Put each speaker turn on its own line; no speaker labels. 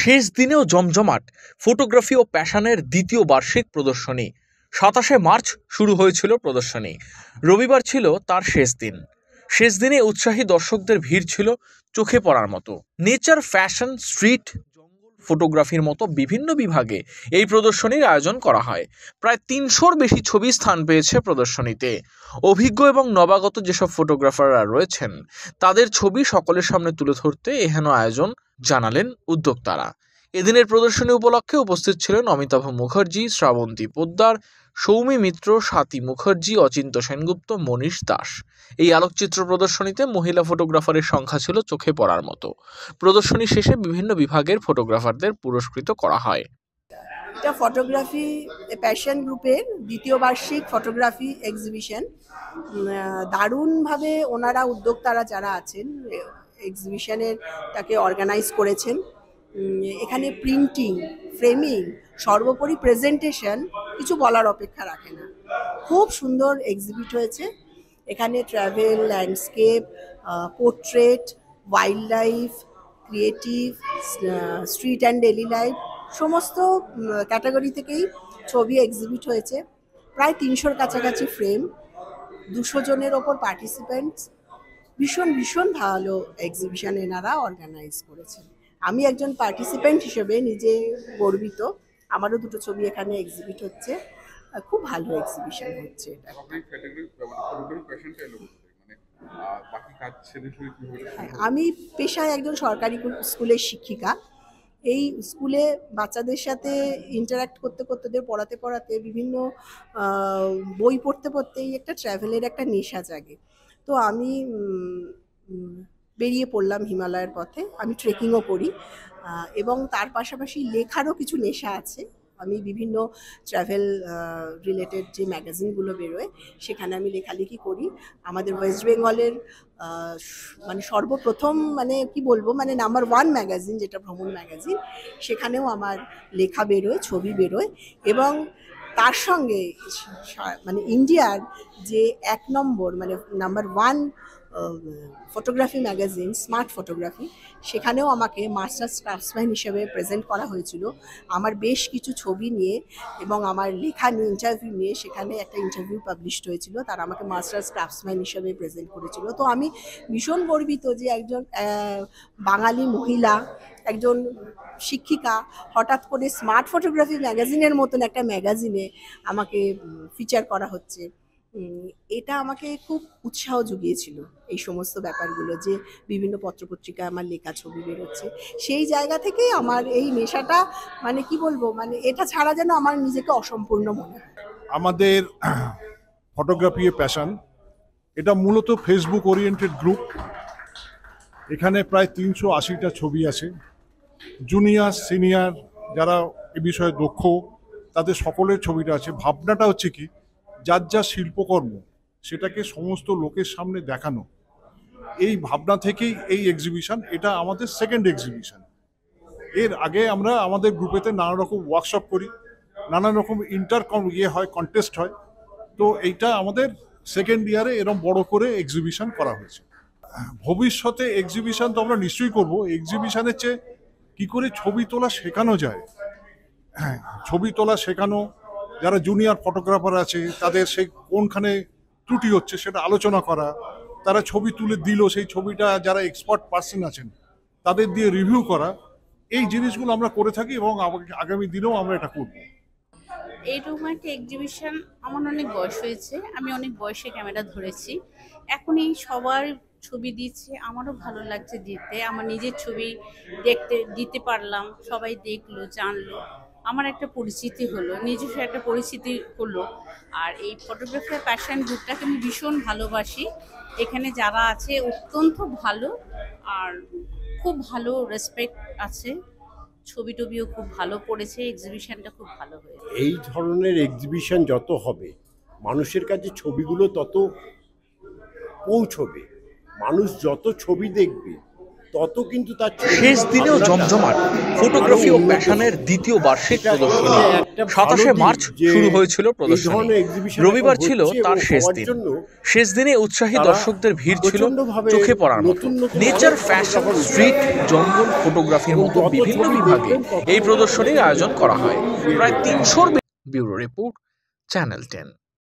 শেষ দিনেও জমজমাট ফটোগ্রাফি ও প্যাশনের দ্বিতীয় বার্ষিক প্রদর্শনী। ২৭শে মার্চ শুরু হয়েছিল প্রদর্শনী। রবিবার ছিল তার শেষ দিন। শেষ দিনে উৎসাহী দর্শকদের ভিড় ছিল চোখে পড়ার মতো। নেচার, ফ্যাশন, স্ট্রিট, জঙ্গল ফটোগ্রাফির মতো বিভিন্ন বিভাগে এই প্রদর্শনীর আয়োজন করা হয়। প্রায় ৩০০-র বেশি ছবি স্থান পেয়েছে প্রদর্শনীতে। অভিজ্ঞ এবং নবাগত যেসব ফটোগ্রাফাররা রয়েছেন তাদের ছবি সকলের সামনে তুলে ধরতে এহেন আয়োজন জানালেন উদ্যোক্তারা। এদিনের প্রদর্শনী উপলক্ষে উপস্থিত ছিলেন অমিতাভ মুখার্জি, শ্রাবন্তী পোদ্দার, সৌমি মিত্র, স্বাতী মুখার্জি, অচিন্ত সেনগুপ্ত, মনীষ দাস। এই আলোকচিত্র প্রদর্শনীতে মহিলা ফটোগ্রাফারের সংখ্যা ছিল চোখে পড়ার মতো। প্রদর্শনী শেষে বিভিন্ন বিভাগের ফটোগ্রাফারদের পুরস্কৃত করা হয়।
এটা ফটোগ্রাফি প্যাশন গ্রুপের দ্বিতীয় বার্ষিক ফটোগ্রাফি এক্সিবিশন। দারুণভাবে ওনারা উদ্যোক্তারা যারা আছেন এক্সিবিশনের তাকে অর্গানাইজ করেছেন। এখানে প্রিন্টিং, ফ্রেমিং, সর্বোপরি প্রেজেন্টেশন কিছু বলার অপেক্ষা রাখে না। খুব সুন্দর এক্সিবিট হয়েছে। এখানে travel, landscape, portrait, wild life, creative, street and daily life সমস্ত ক্যাটাগরি থেকেই ছবি এক্সিবিট হয়েছে। প্রায় ৩০০-র কাছাকাছি ফ্রেম, ২০০ জনের ওপর পার্টিসিপেন্টস। ভীষণ ভালো এক্সিবিশন এনারা অর্গানাইজ করেছেন। আমি একজন পার্টিসিপেন্ট হিসেবে নিজে গর্বিত। আমারও দুটো ছবি এখানে এক্সিবিট হচ্ছে। খুব ভালো এক্সিবিশন হচ্ছে এটা। আমি পেশায় একজন সরকারি স্কুলের শিক্ষিকা। এই স্কুলে বাচ্চাদের সাথে ইন্টারাক্ট করতে ওদের পড়াতে বিভিন্ন বই পড়তেই একটা ট্রাভেলের একটা নেশা জাগে। তো আমি বেরিয়ে পড়লাম হিমালয়ের পথে। আমি ট্রেকিংও করি এবং তার পাশাপাশি লেখারও কিছু নেশা আছে। আমি বিভিন্ন ট্রাভেল রিলেটেড যে ম্যাগাজিনগুলো বেরোয় সেখানে আমি লেখালেখি করি। আমাদের ওয়েস্ট বেঙ্গলের মানে সর্বপ্রথম কি বলবো নাম্বার 1 ম্যাগাজিন যেটা ভ্রমণ ম্যাগাজিন, সেখানেও আমার লেখা বেরোয়, ছবি বেরোয়। এবং তার সঙ্গে ইন্ডিয়ার যে ১ নম্বর number 1 photography magazine smart photography, সেখানেও আমাকে মাস্টার্স ক্রাফটসম্যান হিসেবে প্রেজেন্ট করা হয়েছিল। আমার বেশ কিছু ছবি নিয়ে এবং আমার লেখা নিয়ে ইন্টারভিউ নিয়ে সেখানে একটা ইন্টারভিউ পাবলিশড হয়েছিল। তারা আমাকে মাস্টার্স ক্রাফটসম্যান হিসেবে প্রেজেন্ট করেছিল। তো আমি ভীষণ গর্বিত যে একজন বাঙালি মহিলা, একজন শিক্ষিকা, হঠাৎ করে স্মার্ট ফটোগ্রাফি ম্যাগাজিনের মতন একটা ম্যাগাজিনে আমাকে ফিচার করা হচ্ছে। এটা আমাকে খুব উৎসাহ জুগিয়েছিল এই সমস্ত ব্যাপারগুলো, যে বিভিন্ন পত্রপত্রিকায় আমার লেখা ছবি বেরোচ্ছে। সেই জায়গা থেকেই আমার এই নেশাটা কি বলবো এটা ছাড়া যেন আমার নিজেকে অসম্পূর্ণ মনে হয়।
আমাদের ফটোগ্রাফি প্যাশন এটা মূলত ফেসবুক ওরিয়েন্টেড গ্রুপ। এখানে প্রায় ৩৮০টা ছবি আছে। জুনিয়র, সিনিয়র যারা এ বিষয়ে দক্ষ তাদের সকলের ছবিটা আছে। ভাবনাটা হচ্ছে কি, যার শিল্পকর্ম সেটাকে সমস্ত লোকের সামনে দেখানো। এই ভাবনা থেকেই এই এক্সিবিশন। এটা আমাদের সেকেন্ড এক্সিবিশন। এর আগে আমরা আমাদের গ্রুপেতে নানা রকম ওয়ার্কশপ করি, নানা রকম হয়, কন্টেস্ট হয়। তো এইটা আমাদের সেকেন্ড ইয়ারে এরকম বড় করে এক্সিবিশন করা হয়েছে। ভবিষ্যতে এক্সিবিশন তো আমরা নিশ্চয়ই করব। এক্সিবিশনের চেয়ে কি করে ছবি তোলা শেখানো যায়, ছবি তোলা শেখানো, যারা জুনিয়র ফটোগ্রাফার আছে তাদের সেই কোনখানে ত্রুটি হচ্ছে সেটা আলোচনা করা, তারা ছবি তুলে দিল, সেই ছবিটা যারা এক্সপার্ট পার্সন আছেন তাদের দিয়ে রিভিউ করা, এই জিনিসগুলো আমরা করে থাকি এবং আগামী দিনেও আমরা এটা করব।
এইরকম একটা এক্সিবিশন আমার অনেক বয়স হয়েছে, আমি অনেক বয়সে ক্যামেরা ধরেছি। এখন এই সবার ছবি দিচ্ছে, আমারও ভালো লাগছে দিতে। আমার নিজের ছবি দিতে পারলাম, সবাই দেখলো, জানলো, আমার একটা পরিচিতি হলো, নিজস্ব একটা পরিচিতি হলো। আর এই ফটোগ্রাফি প্যাশন গ্রুপটাকে আমি ভীষণ ভালোবাসি। এখানে যারা আছে অত্যন্ত ভালো, আর খুব ভালো রেসপেক্ট আছে। ছবি টবিও খুব ভালো পড়েছে, এক্সিবিশনটা খুব ভালো হয়েছে।
এই ধরনের এক্সিবিশন যত হবে মানুষের কাছে ছবিগুলো তত পৌঁছবে। মানুষ যত ছবি দেখবে তত কিন্তু তার
শেষ দিনেও জমজমাট ফটোগ্রাফি ও প্যাশনের দ্বিতীয় বার্ষিক প্রদর্শনী। 27শে মার্চ শুরু হয়েছিল প্রদর্শনী। রবিবার ছিল তার শেষ দিন। শেষ দিনে উৎসাহী দর্শকদের ভিড় ছিল চোখে পড়ার মতো। নেচার, ফ্যাশন, স্ট্রিট, জঙ্গল, ফটোগ্রাফির মতো বিভিন্ন বিভাগে এই প্রদর্শনীর আয়োজন করা হয়। প্রায় 300-র ব্যুরো রিপোর্ট, চ্যানেল 10।